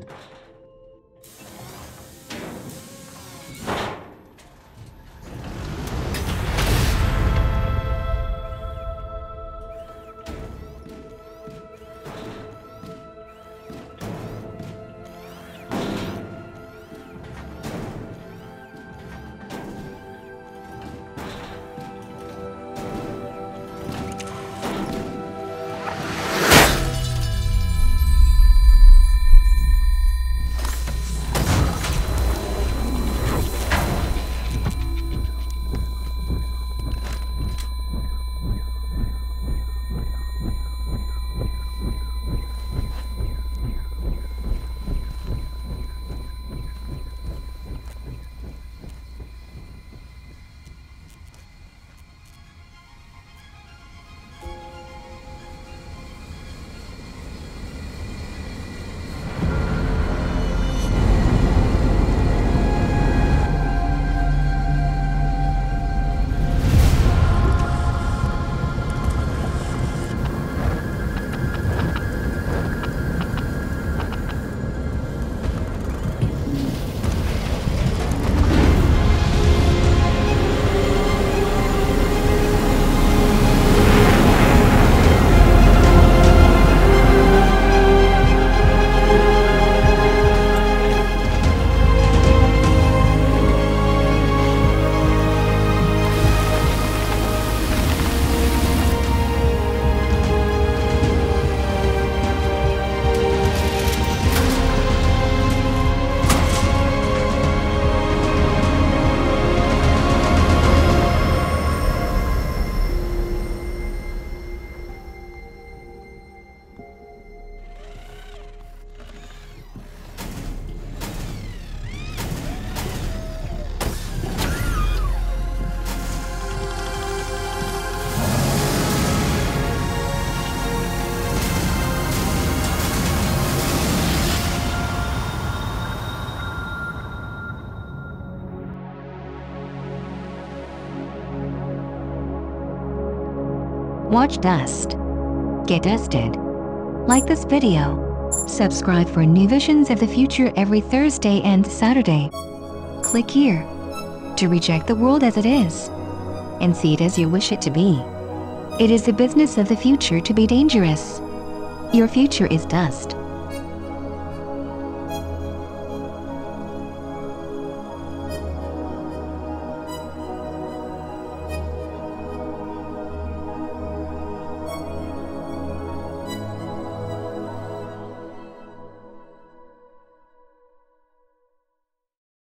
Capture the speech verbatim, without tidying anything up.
Watch Dust. Get dusted. Like this video. Subscribe for new visions of the future every Thursday and Saturday. Click here to reject the world as it is and see it as you wish it to be. It is the business of the future to be dangerous. Your future is dust.